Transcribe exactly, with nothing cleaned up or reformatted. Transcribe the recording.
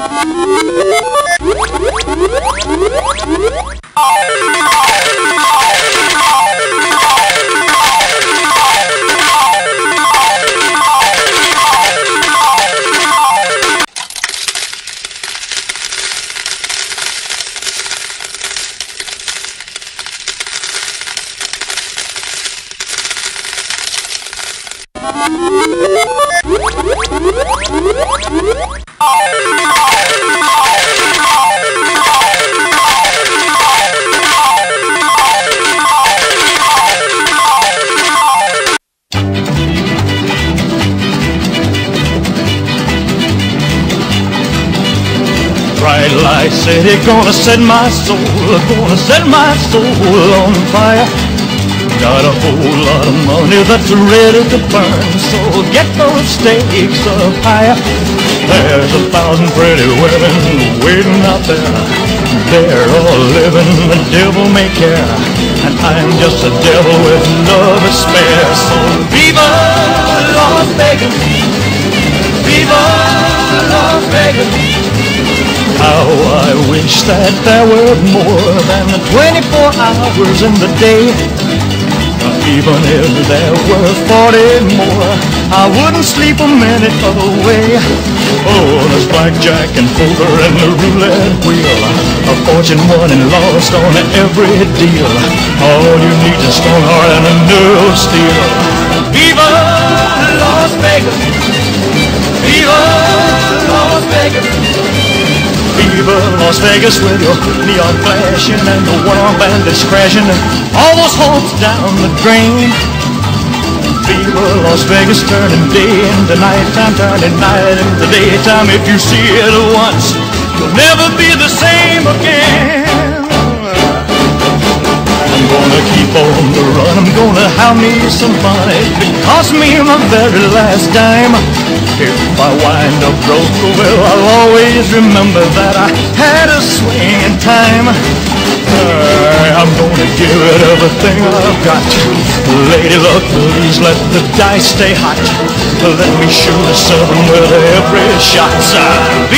Bright light city, gonna set my soul, gonna set my soul on fire. Got a whole lot of money that's ready to burn, so get those stakes up higher. There's a thousand pretty women waiting out there. They're all living, the devil may care, and I'm just a devil with love to spare. So viva Las Vegas, viva Las Vegas. How I wish that there were more than twenty-four hours in the day. Even if there were forty more, I wouldn't sleep a minute away. Oh, there's blackjack and poker and the roulette wheel, a fortune won and lost on every deal. All you need is a strong heart and a nerve of steel. Viva Las Vegas, viva Las Vegas. Viva Las Vegas with your neon flashing and the one-armed bandits crashing and all those hopes down the drain. Viva Las Vegas turning day into nighttime, turning night into daytime. If you see it once, you'll never be the same again. I'm gonna keep on the run, I'm gonna have me some fun. It cost me my very last dime. If I wind up broke, well, I'll always remember that I had a swing in time. Uh, I'm gonna give it everything I've got. Lady luck, please let the dice stay hot. Let me shoot a seven with every shot.